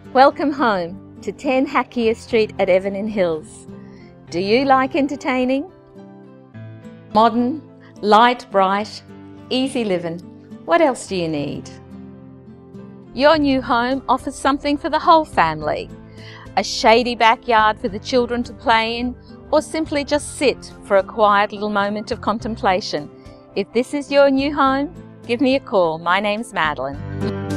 Welcome home to 10 Hakea Street at Everton Hills. Do you like entertaining? Modern, light, bright, easy living. What else do you need? Your new home offers something for the whole family. A shady backyard for the children to play in, or simply just sit for a quiet little moment of contemplation. If this is your new home, give me a call. My name's Madeleine.